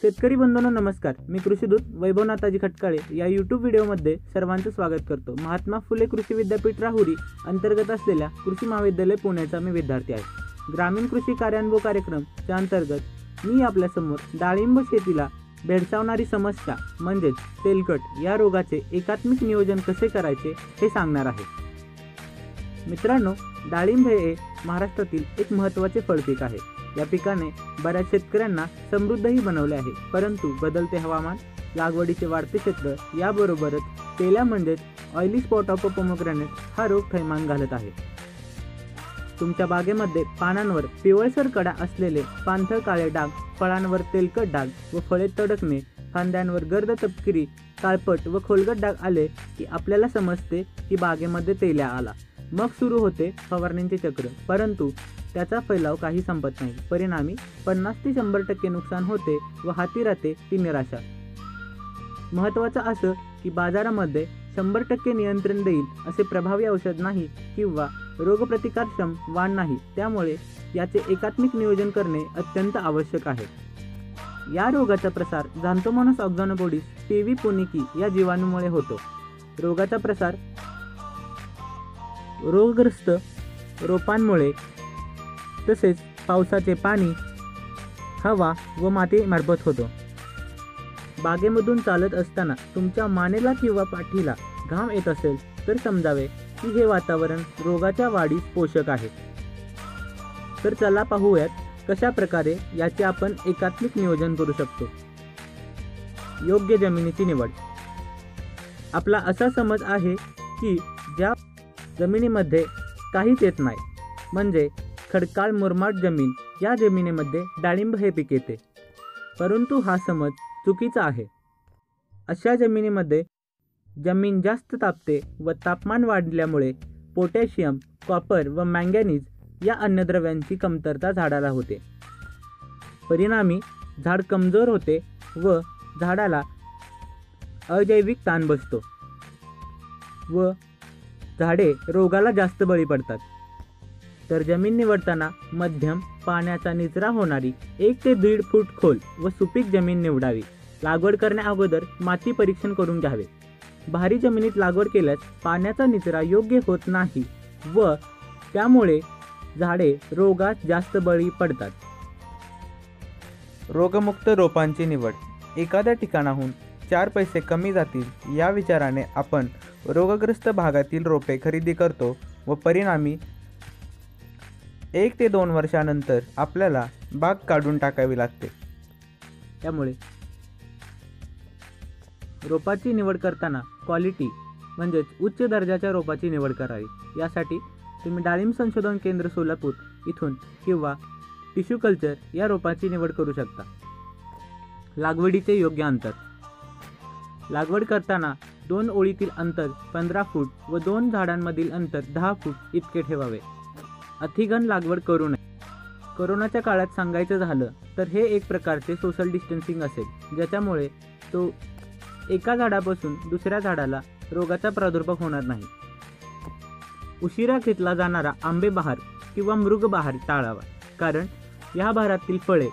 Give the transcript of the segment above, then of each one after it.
शेतकरी बंधूंनो नमस्कार. मी कृषीदूत वैभव नाथाजी खटकाळे या यूट्यूब व्हिडिओमध्ये सर्वांचं स्वागत करतो. महात्मा फुले कृषी विद्यापीठ राहुरी अंतर्गत असलेल्या कृषी महाविद्यालय पुण्याचा मी विद्यार्थी आहे. ग्रामीण कृषी कार्यान्वयन कार्यक्रमच्या अंतर्गत मी आपल्यासमोर डाळिंब शेतीला भेडसावणारी समस्या म्हणजेच तेलकट या रोगाचे एकात्मिक नियोजन कसे करायचे हे सांगणार आहे. मित्रांनो, डाळिंब हे महाराष्ट्रातील एक महत्त्वाचे फळपीक आहे. या पिकाने बऱ्याच शेतकऱ्यांना समृद्धही बनवले आहे, परंतु बदलते हवामान, लागवडीचे वाढते क्षेत्र याबरोबरच तेल्या म्हणजेच ऑइली स्पॉट ऑफ पोमोग्रॅनेट हा रोग थैमान घालत आहे. तुमच्या बागेमध्ये पानांवर पिवळसर कडा असलेले पांढर काळे डाग, फळांवर तेलकट डाग व फळे तडकणे, फांद्यांवर गर्द तपकिरी काळपट व खोलगट डाग आले की आपल्याला समजते की बागेमध्ये तेल्या आला. मग सुरू होते फवारणीचे चक्र, परंतु त्याचा फैलाव काही संपत नाही. परिणामी 50 ते 100% नुकसान होते व हाती राहते ती निराशा. महत्त्वाचं असं की बाजारामध्ये 100% नियंत्रण देईल असे प्रभावी औषध नाही किंवा रोगप्रतिकारक्षम वाण नाही. त्यामुळे याचे एकात्मिक नियोजन करणे अत्यंत आवश्यक आहे. या रोगाचा प्रसार झॅन्थोमोनास ऑक्झॅनोपोडिस पीव्ही पुनिकी या जीवाणूमुळे होतो. रोगाचा प्रसार रोगग्रस्त रोपांमुळे तसेच पावसाचे पाणी, हवा व माती मार्फत होतो. बागेमधून चालत असताना तुमच्या मानेला किंवा पाठीला घाम येत असेल तर समजावे की हे वातावरण रोगाच्या वाढीस पोषक आहे. तर चला पाहूयात कशा प्रकारे याचे आपण एकात्मिक नियोजन करू शकतो. योग्य जमिनीची निवड. आपला असा समज आहे की ज्या जमिनीमध्ये काहीच येत नाही म्हणजे खडकाळ मुरमाड जमीन, या जमिनीमध्ये डाळिंब हे पीक येते, परंतु हा समज चुकीचा आहे. अशा जमिनीमध्ये जमीन जास्त तापते व तापमान वाढल्यामुळे पोटॅशियम, कॉपर व मॅंगॅनीज या अन्नद्रव्यांची कमतरता झाडाला होते. परिणामी झाड कमजोर होते व झाडाला अजैविक ताण बसतो व झाडे रोगाला जास्त बळी पडतात. तर जमीन निवडताना मध्यम पाण्याचा निचरा होणारी 1 ते 1.5 फूट खोल व सुपीक जमीन निवडावी. लागवड करण्या अगोदर माती परीक्षण करून घ्यावे. भारी जमिनीत लागवड केल्यास पाण्याचा निचरा योग्य होत नाही व त्यामुळे झाडे रोगास जास्त बळी पडतात. रोगमुक्त रोपांची निवड. एखाद्या ठिकाणाहून 4 पैसे कमी जातील या विचाराने आपण रोगग्रस्त भागातील रोपे खरेदी करतो व परिणामी 1 ते 2 वर्षानंतर आपल्याला बाग काढून टाकावी लागते. त्यामुळे रोपाची निवड करताना क्वालिटी म्हणजेच उच्च दर्जाच्या रोपाची निवड करावी. यासाठी तुम्ही डाळिंब संशोधन केंद्र सोलापूर इथून किंवा टिश्यू कल्चर या रोपाची निवड करू शकता. लागवडीचे योग्य अंतर. लागवड करताना 2 ओळीतील अंतर 15 फूट व 2 झाडांमधील अंतर 10 फूट इतके ठेवावे. अतिघन लागवड करू नये. कोरोनाच्या काळात सांगायचं झालं तर हे एक प्रकारचे सोशल डिस्टन्सिंग असेल, ज्याच्यामुळे तो एका झाडापासून दुसऱ्या झाडाला रोगाचा प्रादुर्भाव होणार नाही. उशिरा घेतला जाणारा आंबे बहार किंवा मृग बहार टाळावा, कारण या बहारातील फळे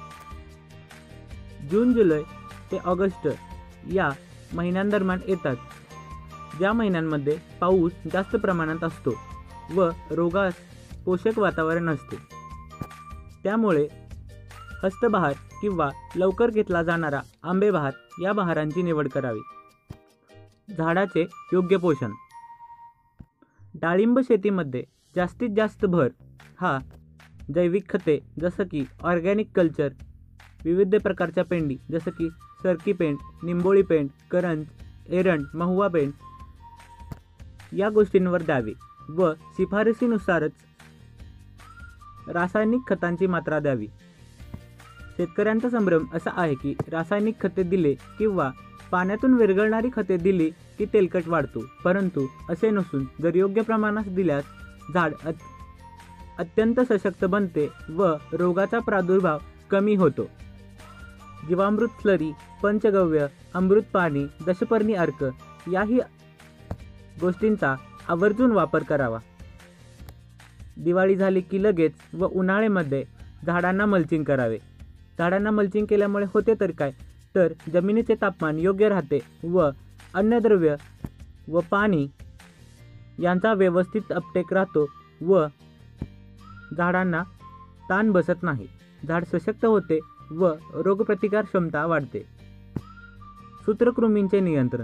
जून, जुलै ते ऑगस्ट या महिन्यांदरम्यान येतात, ज्या महिन्यांमध्ये पाऊस जास्त प्रमाणात असतो व रोगास पोषक वातावरण असते. त्यामुळे हस्तबहार किंवा लवकर घेतला जाणारा आंबे बहार या बहारांची निवड करावी. झाडाचे योग्य पोषण. डाळिंब शेतीमध्ये जास्तीत जास्त भर हा जैविक खते जसं की ऑर्गॅनिक कल्चर, विविध प्रकारच्या पेंडी जसं की सरकी पेंड, निंबोळी पेंड, करंज, एरंड, महुवा पेंड या गोष्टींवर द्यावी व शिफारसीनुसारच रासायनिक खतांची मात्रा द्यावी. शेतकऱ्यांचा संभ्रम असा आहे की रासायनिक खते दिले किंवा पाण्यातून विरघळणारी खते दिली की तेलकट वाढतो, परंतु असे नसून जर योग्य प्रमाणात दिल्यास झाड अत्यंत सशक्त बनते व रोगाचा प्रादुर्भाव कमी होतो. जीवामृत स्लरी, पंचगव्य, अमृत पाणी, दशपर्णी अर्क याही गोष्टींचा आवर्जून वापर करावा. दिवाळी झाली की लगेच व उन्हाळ्यामध्ये झाडांना मल्चिंग करावे. झाडांना मल्चिंग केल्यामुळे होते तर काय, तर जमिनीचे तापमान योग्य राहते व अन्नद्रव्य व पाणी यांचा व्यवस्थित अपटेक राहतो व झाडांना ताण बसत नाही. झाड सशक्त होते व रोगप्रतिकार क्षमता वाढते. सूत्रकृमींचे नियंत्रण.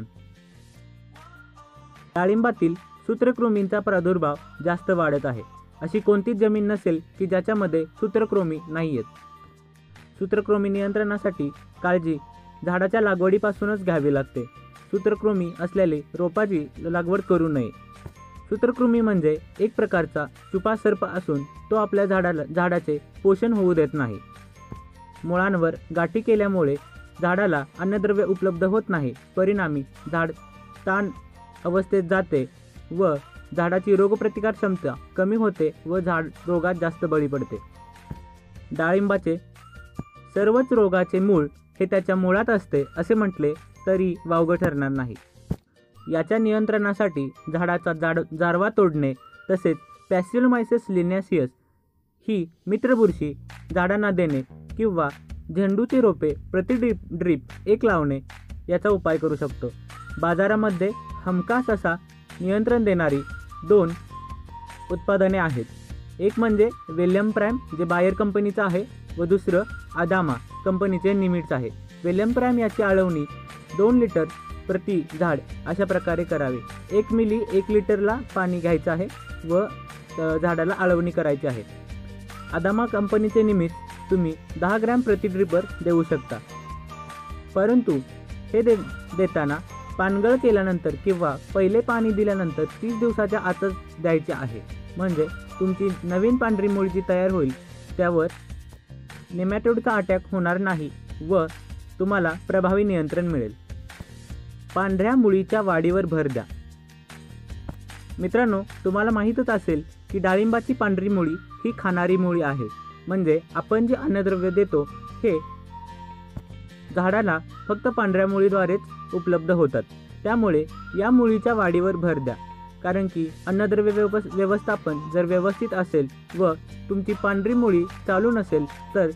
डाळिंबातील सूत्रकृमींचा प्रादुर्भाव जास्त वाढत आहे. अशी कोणतीच जमीन नसेल की ज्याच्यामध्ये सूत्रकृमी नाहीयेत. सूत्रकृमी नियंत्रणासाठी काळजी झाडाच्या लागवडीपासूनच घ्यावी लागते. सूत्रकृमी असलेली रोपाची लागवड करू नये. सूत्रकृमी म्हणजे एक प्रकारचा छुपा सर्प असून तो आपल्या झाडाचे पोषण होऊ देत नाही. मुळांवर गाठी केल्यामुळे झाडाला अन्नद्रव्य उपलब्ध होत नाही. परिणामी झाड ताण अवस्थेत जाते व झाडाची रोगप्रतिकार क्षमता कमी होते व झाड रोगात जास्त बळी पडते. डाळिंबाचे सर्वच रोगाचे मूळ हे त्याच्या मुळात असते असे म्हटले तरी वावगं ठरणार नाही. याच्या नियंत्रणासाठी झाडाचा जारवा तोडणे तसेच पॅसिलोमायसिस लिग्नासियस ही मित्रबुरशी झाडांना देणे किंवा झेंडूची रोपे प्रति ड्रीप एक लावणे याचा उपाय करू शकतो. बाजारामध्ये हमखास असा नियंत्रण देणारी 2 उत्पादने आहेत. एक म्हणजे वेल्यम प्राइम जे बायर कंपनीचं आहे व दुसरं आदामा कंपनीचे निमिट्स आहे. वेल्यम प्राइम याची आळवणी 2 लिटर प्रति झाड अशा प्रकारे करावे. 1 मिली 1 लिटरला पाणी घ्यायचं आहे व झाडाला आळवणी करायची आहे. आदामा कंपनीचे निमिट्स तुम्ही 10 ग्रॅम प्रति ड्रिपर देऊ शकता. परंतु हे देताना पानगळ केल्यानंतर किंवा पहिले पाणी दिल्यानंतर 30 दिवसाच्या आतच द्यायचे आहे. म्हणजे तुमची नवीन पांढरी मुळी जी तयार होईल त्यावर नेमॅटोडचा अटॅक होणार नाही व तुम्हाला प्रभावी नियंत्रण मिळेल. पांढऱ्या मुळीच्या वाढीवर भर द्या. मित्रांनो, तुम्हाला माहीतच असेल की डाळिंबाची पांढरी मुळी ही खाणारी मुळी आहे. म्हणजे आपण जे अन्नद्रव्य देतो हे झाडाला फक्त पांढऱ्या मुळीद्वारेच उपलब्ध होतात. त्यामुळे या मुळीच्या वाढीवर भर द्या. कारण की अन्नद्रव्य व्यवस्थापन जर व्यवस्थित असेल व तुमची पांढरी मुळी चालू नसेल तर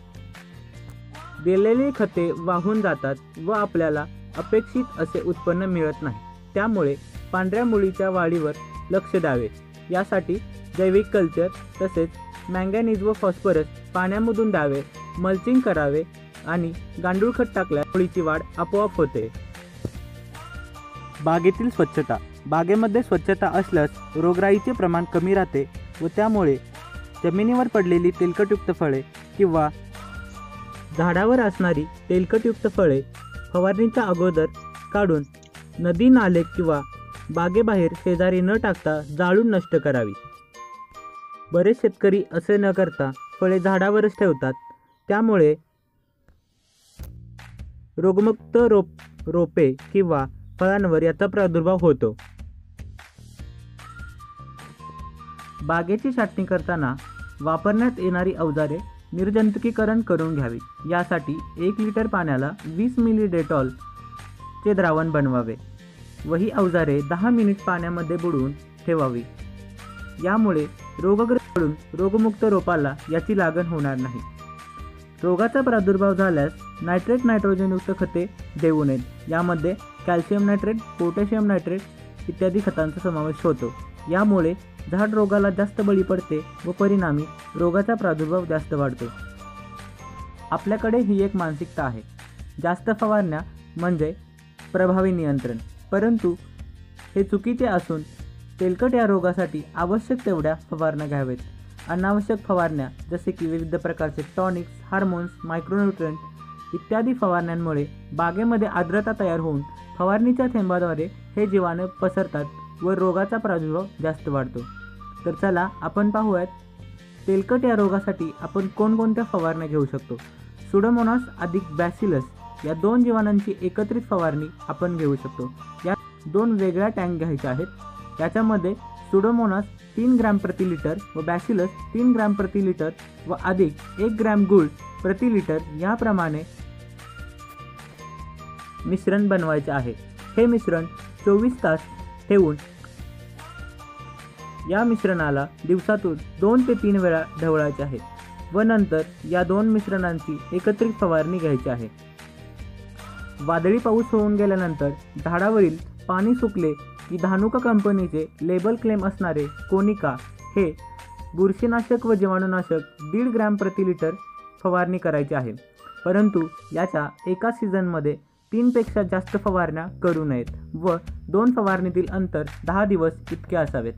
दिलेली खते वाहून जातात व आपल्याला अपेक्षित असे उत्पन्न मिळत नाही. त्यामुळे पांढऱ्या मुळीच्या वाढीवर लक्ष द्यावे. यासाठी जैविक कल्चर तसेच मॅंगॅनीज व फॉस्फरस पाण्यामधून द्यावे, मल्चिंग करावे आणि गांडूळ खत टाकल्यास मुळीची वाढ आपोआप होते. बागेतील स्वच्छता. बागेमध्ये स्वच्छता असल्यास रोगराईचे प्रमाण कमी राहते व त्यामुळे जमिनीवर पडलेली तेलकटयुक्त फळे किंवा झाडावर असणारी तेलकटयुक्त फळे फवारणीच्या अगोदर काढून नदी, नाले किंवा बागेबाहेर शेजारी न टाकता जाळून नष्ट करावी. बरेच शेतकरी असे न करता फळे झाडावरच ठेवतात. त्यामुळे रोगमुक्त रोपे किंवा फळांवर याचा प्रादुर्भाव होतो. बागेची छाटणी करताना वापरण्यात येणारी अवजारे निर्जंतुकीकरण करून घ्यावी. यासाठी 1 लिटर पाण्याला 20 मिली डेटॉल चे द्रावण बनवावे व ही अवजारे 10 मिनिट पाण्यामध्ये बुडवून ठेवावी. यामुळे रोगग्रस्त पडून रोगमुक्त रोपाला याची लागण होणार नाही. रोगाचा प्रादुर्भाव झाल्यास नायट्रेट, नायट्रोजनयुक्त खते देऊ नयेत. यामध्ये कॅल्शियम नायट्रेट, पोटॅशियम नायट्रेट इत्यादी खतांचा समावेश होतो. यामुळे झाड रोगाला जास्त बळी पडते व परिणामी रोगाचा प्रादुर्भाव जास्त वाढतो. आपल्याकडे ही एक मानसिकता आहे, जास्त फवारण्या म्हणजे प्रभावी नियंत्रण. परंतु हे चुकीचे असून तेलकट या रोगासाठी आवश्यक तेवढ्या फवारण्या घ्यावेत. अनावश्यक फवारण्या जसे की विविध प्रकारचे टॉनिक्स, हार्मोन्स, मायक्रोन्यूट्रंट इत्यादी फवारण्यांमुळे बागेमध्ये आर्द्रता तयार होऊन फवारणीच्या थेंबाद्वारे हे जीवाणू पसरतात व रोगाचा प्रादुर्भाव जास्त वाढतो. तर चला आपण पाहूयात तेलकट या रोगासाठी आपण कोणकोणत्या फवारण्या घेऊ शकतो. सुडोमोनास अधिक बॅसिलस या 2 जीवाणूंची एकत्रित फवारणी आपण घेऊ शकतो. या 2 वेगळ्या टँक घ्यायच्या आहेत. याच्यामध्ये सुडोमोनास 3 ग्रॅम प्रति लिटर व बॅसिलस 3 ग्रॅम प्रति लिटर व अधिक 1 ग्रॅम गुळ प्रति लिटर याप्रमाणे मिश्रण बनवायचे आहे. हे मिश्रण 24 तास ठेवून या मिश्रणाला दिवसातून 2 ते 3 वेळा ढवळायचे आहे. व नंतर या दोन मिश्रणांची एकत्रित फवारणी घ्यायची आहे। वादळी पाऊस होऊन गेल्यानंतर झाडावरील पाणी सुकले की धानुका कंपनीचे लेबल क्लेम असणारे कोनिका हे बुरशीनाशक व जीवाणुनाशक 1.5 ग्रॅम प्रति लिटर फवारणी करायची आहे। परंतु याच्या एका सीझनमध्ये 3 पेक्षा जास्त फवारण्या करू नयेत व 2 फवारणीतील अंतर 10 दिवस इतके असावेत।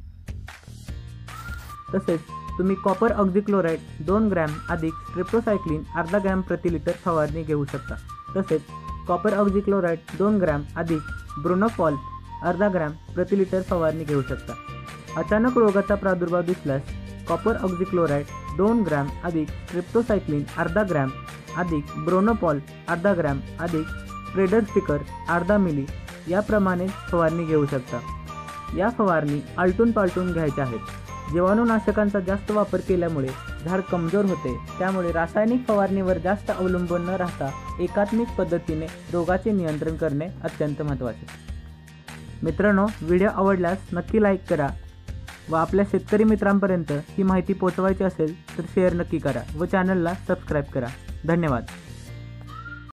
तसेच तुम्ही कॉपर ऑक्झिक्लोराइड 2 ग्रॅम अधिक स्ट्रेप्टोसायक्लिन अर्धा ग्रॅम प्रति लिटर फवारणी घेऊ शकता। तसेच कॉपर ऑक्झिक्लोराइड 2 ग्रॅम अधिक ब्रोनोफॉल अर्धा ग्रॅम प्रति लिटर फवारणी घेऊ शकता। अचानक रोगाचा प्रादुर्भाव दिसल्यास कॉपर ऑक्झिक्लोराइड 2 ग्रॅम अधिक स्ट्रेप्टोसायक्लिन अर्धा ग्रॅम अधिक ब्रोनोपॉल अर्धा ग्रॅम अधिक स्प्रेडर स्टिकर अर्धा मिली याप्रमाणे फवारणी घेऊ शकता। या फवारणी आलटून पालटून घ्यायच्या आहेत। जीवाणुनाशकांचा जास्त वापर केल्यामुळे झाड कमजोर होते, त्यामुळे रासायनिक फवारणीवर जास्त अवलंबून न राहता एकात्मिक पद्धतीने रोगाचे नियंत्रण करणे अत्यंत महत्त्वाचे। मित्रांनो, व्हिडिओ आवडल्यास नक्की लाईक करा व आपल्या शेतकरी मित्रांपर्यंत ही माहिती पोहोचवायची असेल तर शेअर नक्की करा व चॅनलला सबस्क्राईब करा। धन्यवाद।